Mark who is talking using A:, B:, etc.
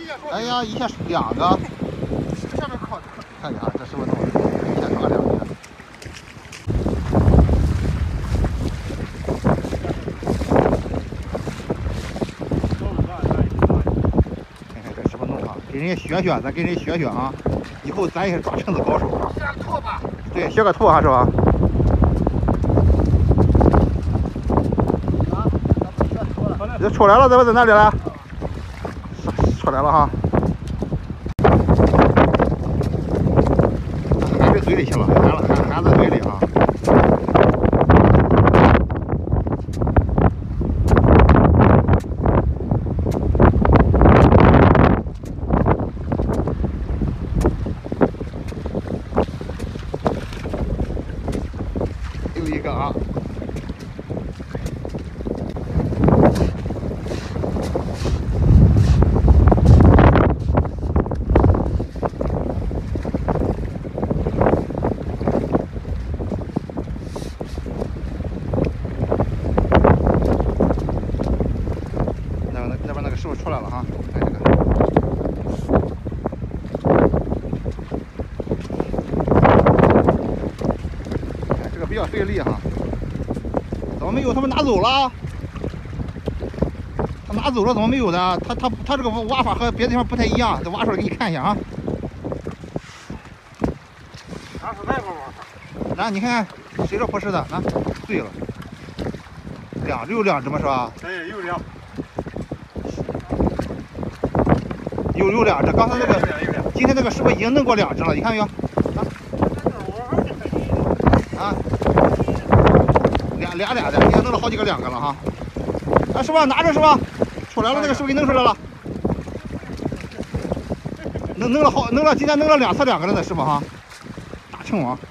A: 哎呀，一下2个。下面靠，看见啊，这是不是弄的？一下抓2个。看看这是不是弄啊？给人家学学，咱给人家学学啊！以后咱也是抓蛏子高手。学个兔吧。对，学个兔啊，是吧？ 这出来了，这不在哪里了？出来了哈！含在嘴里去了，含在嘴里哈。又一个啊！ 那边那个师傅出来了哈，看这个，看这个比较费力哈，怎么没有？他们拿走了？他拿走了，怎么没有的？他这个挖法和别的地方不太一样，这挖出来给你看一下啊。
B: 他是那个挖法。
A: 来，你看看，谁说不是的？那对了，2只有2只吗？是吧？
B: 对，有2。
A: 有2只，刚才那个，今天那个师傅已经弄过2只了，你看没有？啊，俩的，已经弄了好几个2个了哈。啊，师傅拿着，师傅出来了，那个师傅给弄出来了，弄了，今天弄了2次2个了呢，师傅哈，大称王。